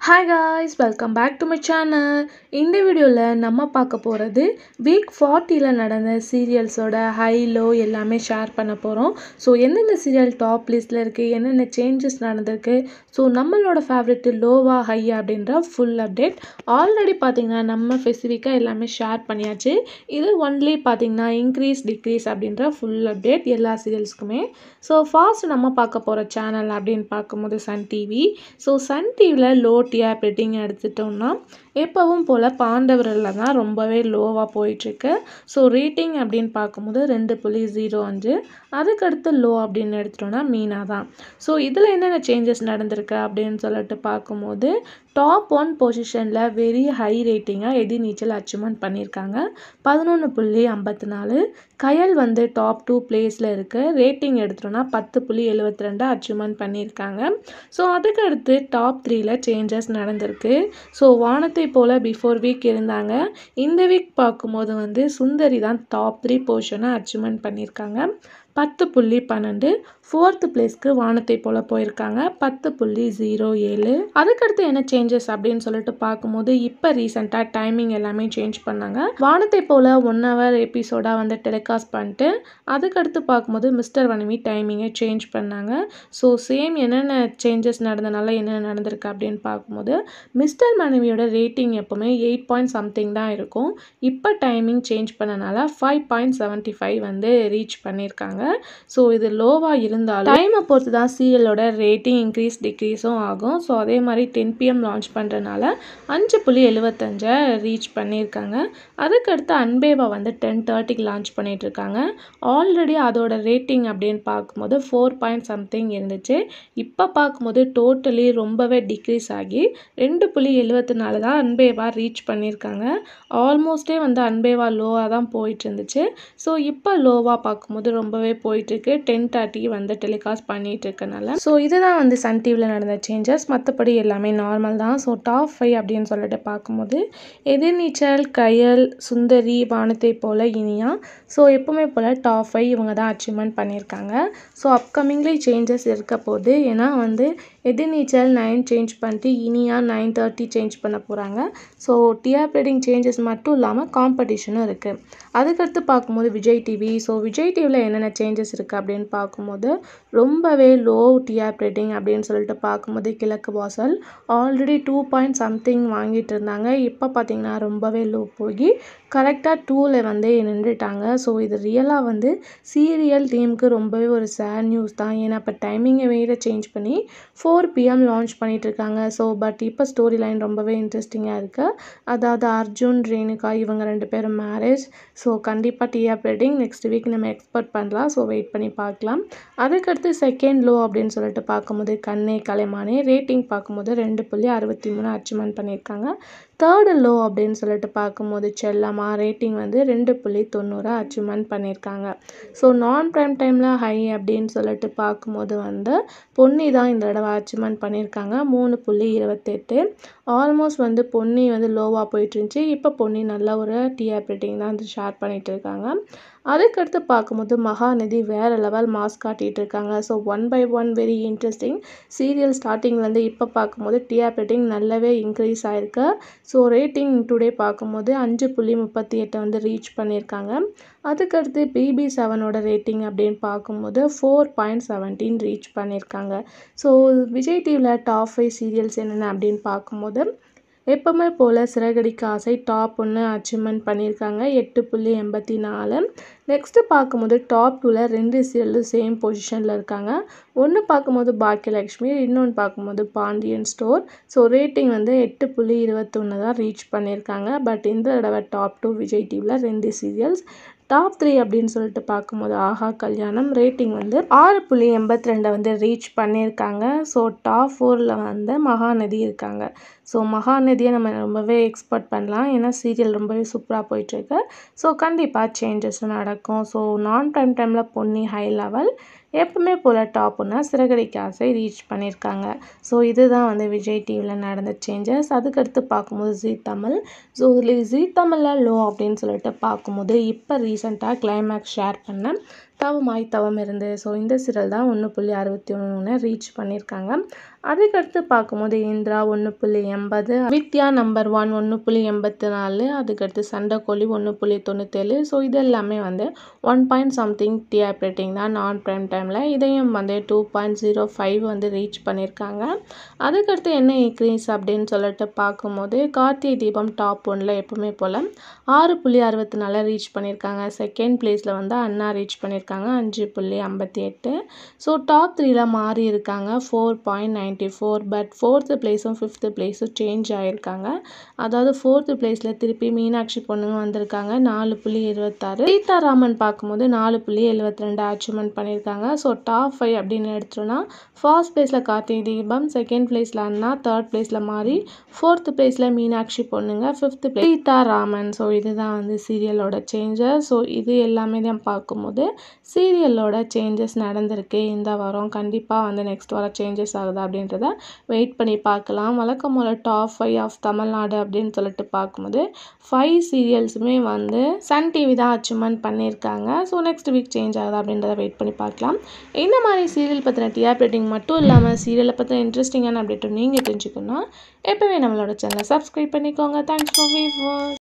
Hi guys, welcome back to my channel. இந்த வீடியோல நம்ம பார்க்க போறது வீக் 40ல நடந்த சீரியல்ஸோட ஹை லோ எல்லாமே ஷேர் பண்ண போறோம். ஸோ எந்தெந்த சீரியல் டாப் லிஸ்ட்ல இருக்கு, என்னென்ன சேஞ்சஸ் நடந்திருக்கு, ஸோ நம்மளோட ஃபேவரட் லோவா ஹையா அப்படின்ற ஃபுல் அப்டேட் ஆல்ரெடி பார்த்தீங்கன்னா நம்ம ஸ்பெசிஃபிக்காக எல்லாமே ஷேர் பண்ணியாச்சு. இது ஒன்லி பார்த்தீங்கன்னா இன்க்ரீஸ் டிக்ரீஸ் அப்படின்ற ஃபுல் அப்டேட் எல்லா சீரியல்ஸ்க்குமே. ஸோ ஃபாஸ்ட் நம்ம பார்க்க போகிற சேனல் அப்படின்னு பார்க்கும்போது சன் டிவி. ஸோ சன் டிவியில் லோ டிஆர் ரேட்டிங் எடுத்துட்டோம்னா எப்பவும் போல் பாண்டவரில் தான் ரொம்பவே லோவாக போயிட்டுருக்கு. ஸோ ரேட்டிங் அப்படின்னு பார்க்கும்போது 2.05. அதுக்கடுத்து லோ அப்படின்னு எடுத்துட்டோம்னா மீனா தான். ஸோ இதில் என்னென்ன சேஞ்சஸ் நடந்திருக்கு அப்படின்னு சொல்லிட்டு பார்க்கும்போது டாப் 1 பொசிஷனில் வெரி ஹை ரேட்டிங்காக எதிர்நீச்சல் அச்சீவ்மெண்ட் பண்ணியிருக்காங்க 11.54. கயல் வந்து டாப் 2 பிளேஸில் இருக்குது. ரேட்டிங் எடுத்துட்டோம்னா 10.72 அச்சீவ்மெண்ட் பண்ணியிருக்காங்க. ஸோ அதுக்கடுத்து டாப் 3ல சேஞ்சஸ் நடந்திருக்கு. So Vanathai Pol before week இருந்தாங்க. இந்த வீக் பார்க்கும்போது வந்து சுந்தரி தான் டாப் 3 பொசிஷனை அச்சீவ்மெண்ட் பண்ணியிருக்காங்க 10.12. 4th பிளேஸ்க்கு வானத்தை போல் போயிருக்காங்க 10.07. அதுக்கடுத்து என்ன சேஞ்சஸ் அப்படின்னு சொல்லிட்டு பார்க்கும்போது இப்போ ரீசெண்டாக டைமிங் எல்லாமே சேஞ்ச் பண்ணாங்க. வானத்தை போல் 1 hour எபிசோடாக வந்து டெலிகாஸ்ட் பண்ணிட்டு அதுக்கடுத்து பார்க்கும்போது மிஸ்டர் வனமி டைமிங்கை சேஞ்ச் பண்ணாங்க. ஸோ சேம் என்னென்ன சேஞ்சஸ் நடந்தனால என்னென்ன நடந்திருக்கு அப்படின்னு பார்க்கும்போது மிஸ்டர் மனைவியோட ரேட்டிங் எப்போவுமே 8 பாயிண்ட் சம்திங் தான் இருக்கும். இப்போ டைமிங் சேஞ்ச் பண்ணனால 5.75 வந்து ரீச் பண்ணியிருக்காங்க. ஸோ இது லோவாக இருந்தாலும் டைமை பொறுத்து தான் சீரியலோட ரேட்டிங் இன்க்ரீஸ் டிக்ரீஸும் ஆகும். ஸோ அதே மாதிரி 10 PM லான்ச் பண்ணுறதுனால 5.75 ரீச் பண்ணியிருக்காங்க. அதுக்கடுத்து அன்பேவா வந்து 10:30க்கு லான்ச் பண்ணிகிட்ருக்காங்க. ஆல்ரெடி அதோட ரேட்டிங் அப்படின்னு பார்க்கும்போது 4 பாயிண்ட் சம்திங் இருந்துச்சு. இப்போ பார்க்கும்போது டோட்டலி ரொம்பவே டிக்ரீஸ் ஆகி 2.74 தான் அன்பேவா ரீச் பண்ணியிருக்காங்க. ஆல்மோஸ்டே வந்து அன்பேவா லோவாக தான் போயிட்டு இருந்துச்சு. ஸோ இப்போ லோவாக பார்க்கும்போது ரொம்பவே போயிட்டுருக்கு. 10:30 வந்து டெலிகாஸ்ட் பண்ணிகிட்டு இருக்கனால. ஸோ இதுதான் வந்து சன் டிவியில் நடந்த சேஞ்சஸ். மற்றபடி எல்லாமே நார்மல் தான். ஸோ டாப் 5 அப்படின்னு சொல்லிட்டு பார்க்கும்போது எதிர்நீச்சல், கயல், சுந்தரி, வானத்தை போல், இனியா. ஸோ எப்பவுமே போல் டாப் 5 இவங்க தான் அச்சீவ்மெண்ட் பண்ணியிருக்காங்க. ஸோ அப்கமிங்லேயே சேஞ்சஸ் இருக்க போகுது. ஏன்னா வந்து எதிர்நீச்சல் 9 சேஞ்ச் பண்ணிட்டு இனியா 9:30 சேஞ்ச் பண்ண போகிறாங்க. ஸோ டிஆர் ரேட்டிங் சேஞ்சஸ் மட்டும் இல்லாமல் காம்படிஷனும் இருக்குது. அதுக்கடுத்து பார்க்கும்போது விஜய் டிவி. ஸோ விஜய் டிவியில் என்னென்ன சேஞ்சஸ் இருக்குது அப்படின்னு பார்க்கும்போது ரொம்பவே லோ டிஆர் ரேட்டிங் அப்படின்னு சொல்லிட்டு பார்க்கும்போது கிழக்கு வாசல் ஆல்ரெடி 2 பாயிண்ட் சம்திங் வாங்கிட்டு இருந்தாங்க. இப்போ பார்த்தீங்கன்னா ரொம்பவே லோ போய் கரெக்டாக 2ல் வந்து நின்றுட்டாங்க. ஸோ இது ரியலாக வந்து சீரியல் டீமுக்கு ரொம்பவே ஒரு சேட் நியூஸ் தான். ஏன்னா இப்போ டைமிங்கை வேறு சேஞ்ச் பண்ணி 4 PM லான்ச் பண்ணிகிட்ருக்காங்க. ஸோ பட் இப்போ ஸ்டோரி லைன் ரொம்பவே இன்ட்ரெஸ்டிங்காக இருக்குது. அதாவது அர்ஜுன், ரேணுகா இவங்க 2 பேரும் மேரேஜ். ஸோ கண்டிப்பாக டிஆர் ரேட்டிங் நெக்ஸ்ட் வீக் நம்ம எக்ஸ்பெக்ட் பண்ணலாம். ஸோ வெயிட் பண்ணி பார்க்கலாம். அதுக்கடுத்து செகண்ட் லோ அப்படின்னு சொல்லிட்டு பார்க்கும்போது கண்ணே கலைமானே. ரேட்டிங் பார்க்கும்போது 2.63 அச்சீவ்மெண்ட் பண்ணியிருக்காங்க. தேர்டு லோ அப்படின்னு சொல்லிட்டு பார்க்கும்போது செல்லம்மா. ரேட்டிங் வந்து 2.90 அச்சீவ்மெண்ட் பண்ணியிருக்காங்க. ஸோ நான் ப்ரைம் டைமில் ஹை அப்படின்னு சொல்லிட்டு பார்க்கும்போது வந்து பொன்னி தான் இந்த தடவை அச்சீவ்மெண்ட் பண்ணியிருக்காங்க 3.28. ஆல்மோஸ்ட் வந்து பொன்னி வந்து லோவாக போயிட்டு இருந்துச்சு. இப்போ பொன்னி நல்ல ஒரு டிஆர் ரேட்டிங் தான் வந்து ஷேர் பண்ணிகிட்டு இருக்காங்க. அதுக்கடுத்து பார்க்கும்போது மகாநதி வேறு லெவல் மாஸ் காட்டிகிட்டு இருக்காங்க. So 1 by 1 very interesting serial ஸ்டார்டிங்லேருந்து இப்போ பார்க்கும்போது டிஆர் ரேட்டிங் நல்லாவே இன்க்ரீஸ் ஆகிருக்கு. ஸோ ரேட்டிங் டுடே பார்க்கும்போது 5.38 வந்து ரீச் பண்ணியிருக்காங்க. அதுக்கடுத்து BB7ஓட ரேட்டிங் அப்படின்னு பார்க்கும்போது 4.17 ரீச் பண்ணியிருக்காங்க. ஸோ விஜய் டிவியில் டாப் 5 சீரியல்ஸ் என்னென்ன அப்படின்னு பார்க்கும்போது எப்பவுமே போல் சிறகடிக்க ஆசை டாப் 1 அச்சீவ்மெண்ட் பண்ணியிருக்காங்க 8.84. நெக்ஸ்ட்டு பார்க்கும்போது டாப் 2ல் 2 சீரியலும் சேம் பொசிஷனில் இருக்காங்க. ஒன்று பார்க்கும்போது பாக்கியலக்ஷ்மி, இன்னொன்று பார்க்கும்போது பாண்டியன் ஸ்டோர். ஸோ ரேட்டிங் வந்து 8.21 தான் ரீச் பண்ணியிருக்காங்க. பட் இந்த தடவை டாப் 2 விஜய் டிவியில் 2 சீரியல்ஸ். டாப் 3 அப்படின்னு சொல்லிட்டு பார்க்கும்போது ஆஹா கல்யாணம். ரேட்டிங் வந்து 6.82 வந்து ரீச் பண்ணியிருக்காங்க. ஸோ டாப் 4ல் வந்து மகாநதி இருக்காங்க. ஸோ மகாநதியை நம்ம ரொம்பவே எக்ஸ்பெக்ட் பண்ணலாம். ஏன்னா சீரியல் ரொம்பவே சூப்பராக போயிட்டுருக்கு. ஸோ கண்டிப்பாக சேஞ்சஸும் நடக்கும். ஸோ நான் ப்ரைம் டைமில் பொன்னி ஹை லெவல் எப்பவுமே போல் டாப் 1 சிறகடிக்க ஆசை ரீச் பண்ணியிருக்காங்க. ஸோ இதுதான் வந்து விஜய் டிவியில் நடந்த சேஞ்சஸ். அதுக்கடுத்து பார்க்கும்போது ஜீ தமிழ். ஸோ ஜீ தமிழில் லோ அப்படின்னு சொல்லிட்டு பார்க்கும்போது இப்போ ரீசெண்டாக கிளைமேக்ஸ் ஷேர் பண்ண தவமாய் தவம் இருந்து. ஸோ இந்த சீரியல் தான் 1.63 ரீச் பண்ணியிருக்காங்க. அதுக்கடுத்து பார்க்கும்போது இந்திரா 1.80, வித்யா நம்பர் 1 1.84, அதுக்கடுத்து சண்டைக்கோழி 1.97. ஸோ இது எல்லாமே வந்து 1 டிஆர்பி ரேட்டிங் தான் நான் ப்ரைம் டைமில். இதையும் வந்து 2.05 வந்து ரீச் பண்ணியிருக்காங்க. அதுக்கடுத்து என்ன இன்க்ரீஸ் அப்படின்னு சொல்லிட்டு பார்க்கும்போது கார்த்திகை தீபம் டாப் 1ல் எப்பவுமே போல் 6.64 ரீச் பண்ணியிருக்காங்க. செகண்ட் பிளேஸில் வந்து அண்ணா ரீச் பண்ணியிருக்காங்க 5.58. ஸோ டாப் 3ல் மாறி இருக்காங்க 4.94. பட் 4th பிளேஸும் 5th பிளேஸும் சேஞ்ச் ஆகியிருக்காங்க. அதாவது 4th பிளேஸில் திருப்பி மீனாட்சி பொண்ணுங்க வந்திருக்காங்க 4.26. சீதாராமன் பார்க்கும்போது 4.72 அச்சீவ்மெண்ட் பண்ணியிருக்காங்க. ஸோ டாப் 5 அப்படின்னு எடுத்தோன்னா ஃபர்ஸ்ட் பிளேஸில் கார்த்திகை தீபம், செகண்ட் பிளேஸில் அண்ணா, தேர்ட் பிளேஸில் மாறி, 4th பிளேஸில் மீனாட்சி பொண்ணுங்க, 5th பிளேஸ் சீதாராமன். ஸோ இதுதான் வந்து சீரியலோட சேஞ்சஸ். ஸோ இது எல்லாமே தான் பார்க்கும்போது சீரியலோட சேஞ்சஸ் நடந்திருக்கு இந்த வாரம். கண்டிப்பாக வந்து நெக்ஸ்ட் வாரம் சேஞ்சஸ் ஆகுதா அப்படின்றத வெயிட் பண்ணி பார்க்கலாம். வழக்கம் போல் டாப் 5 ஆஃப் தமிழ்நாடு அப்படின்னு சொல்லிட்டு பார்க்கும்போது 5 சீரியல்ஸுமே வந்து சன் டிவி தான் அச்சீவ்மெண்ட் பண்ணியிருக்காங்க. ஸோ நெக்ஸ்ட் வீக் சேஞ்ச் ஆகுதா அப்படின்றத வெயிட் பண்ணி பார்க்கலாம். இந்த மாதிரி சீரியல் பற்றின டிஆர்பி ரேட்டிங் மட்டும் இல்லாமல் சீரியலை பற்றின இன்ட்ரெஸ்டிங்கான அப்டேட்டும் நீங்கள் தெரிஞ்சுக்கணும்னா எப்போவே நம்மளோட சேனலை சப்ஸ்கிரைப் பண்ணிக்கோங்க. Thanks for viewers.